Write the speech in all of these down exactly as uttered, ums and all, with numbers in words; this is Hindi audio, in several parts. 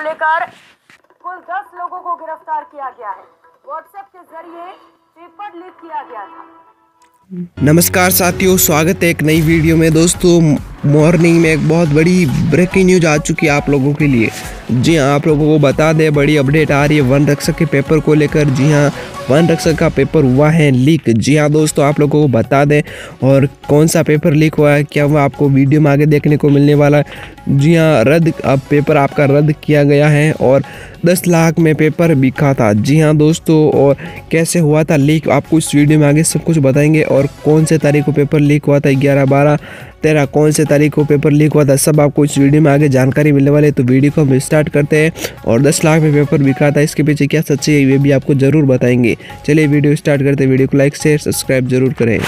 लेकर कुल दस लोगों को गिरफ्तार किया गया है। व्हाट्सएप के जरिए पेपर लीक किया गया था। नमस्कार साथियों, स्वागत है एक नई वीडियो में। दोस्तों, मॉर्निंग में एक बहुत बड़ी ब्रेकिंग न्यूज आ चुकी है आप लोगों के लिए। जी हाँ, आप लोगों को बता दें, बड़ी अपडेट आ रही है वन रक्षक के पेपर को लेकर। जी हाँ, वन रक्षक का पेपर हुआ है लीक। जी हाँ दोस्तों, आप लोगों को बता दें, और कौन सा पेपर लीक हुआ है क्या वो आपको वीडियो में आगे देखने को मिलने वाला है। जी हाँ, रद्द अब पेपर आपका रद्द किया गया है और दस लाख में पेपर बिका था। जी हाँ दोस्तों, और कैसे हुआ था लीक आपको इस वीडियो में आगे सब कुछ बताएंगे। और कौन से तारीख को पेपर लीक हुआ था, ग्यारह बारह तेरह कौन से तारीख को पेपर लीक हुआ था, सब आपको इस वीडियो में आगे जानकारी मिलने वाली है। तो वीडियो को हम स्टार्ट करते हैं। और दस लाख में पेपर बिका था, इसके पीछे क्या सच्चाई है ये भी आपको ज़रूर बताएंगे। चलिए वीडियो स्टार्ट करते हैं। वीडियो को लाइक शेयर सब्सक्राइब जरूर करें।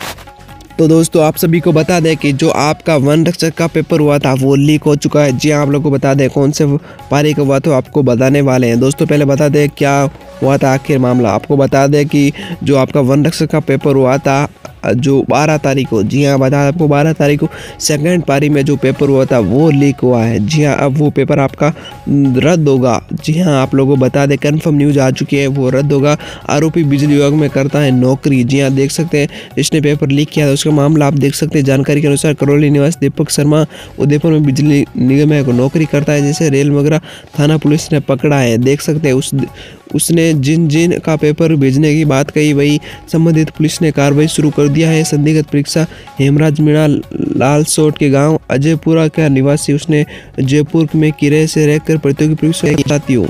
तो दोस्तों, आप सभी को बता दें कि जो आपका वन रक्षक का पेपर हुआ था वो लीक हो चुका है। जी हाँ, आप लोगों को बता दें कौन से पारी का हुआ तो आपको बताने वाले हैं। दोस्तों, पहले बता दें क्या हुआ था आखिर मामला। आपको बता दें कि जो आपका वन रक्षक का पेपर हुआ था जो बारह तारीख को, जी हाँ बता आपको बारह तारीख को सेकंड पारी में जो पेपर हुआ था वो लीक हुआ है। जी हाँ, अब वो पेपर आपका रद्द होगा। जी हाँ, आप लोगों को बता दें कंफर्म न्यूज़ आ चुकी है, वो रद्द होगा। आरोपी बिजली विभाग में करता है नौकरी। जी हाँ, देख सकते हैं इसने पेपर लीक किया था, उसका मामला आप देख सकते हैं। जानकारी के अनुसार करौली निवासी दीपक शर्मा उदयपुर में बिजली निगम में नौकरी करता है, जैसे रेल वगैरह थाना पुलिस ने पकड़ा है। देख सकते हैं उस उसने जिन जिन का पेपर भेजने की बात कही वही संबंधित पुलिस ने कार्रवाई शुरू कर दिया है। संदिग्ध परीक्षा हेमराज मीणा लालसोट के गांव अजयपुरा का निवासी, उसने जयपुर में किराए से रहकर प्रतियोगी परीक्षा की साथियों।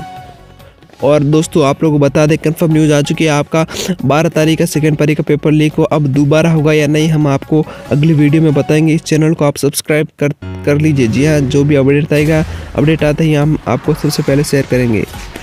और दोस्तों, आप लोगों को बता दें कंफर्म न्यूज़ आ चुकी है, आपका बारह तारीख का सेकंड पारी का पेपर लीक हो। अब दोबारा होगा या नहीं हम आपको अगली वीडियो में बताएंगे। इस चैनल को आप सब्सक्राइब कर कर लीजिए। जी हाँ, जो भी अपडेट आएगा अपडेट आते ही हम आपको सबसे पहले शेयर करेंगे।